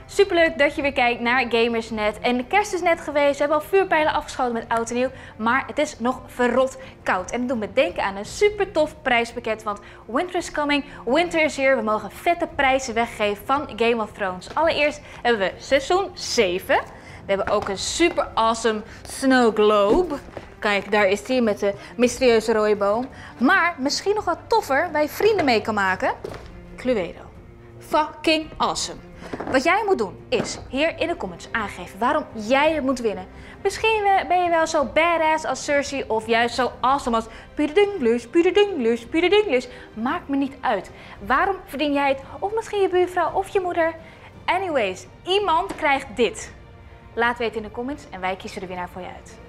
Superleuk dat je weer kijkt naar Gamersnet. En de kerst is net geweest, we hebben al vuurpijlen afgeschoten met oud en nieuw. Maar het is nog verrot koud. En dat doet me denken aan een super tof prijspakket. Want winter is coming, winter is here. We mogen vette prijzen weggeven van Game of Thrones. Allereerst hebben we seizoen 7. We hebben ook een super awesome snow globe. Kijk, daar is die met de mysterieuze rode boom. Maar misschien nog wat toffer, waar je vrienden mee kan maken. Cluedo. Fucking awesome. Wat jij moet doen is hier in de comments aangeven waarom jij het moet winnen. Misschien ben je wel zo badass als Cersei of juist zo awesome als Pieter. Maakt me niet uit. Waarom verdien jij het? Of misschien je buurvrouw of je moeder. Anyways, iemand krijgt dit. Laat weten in de comments en wij kiezen de winnaar voor je uit.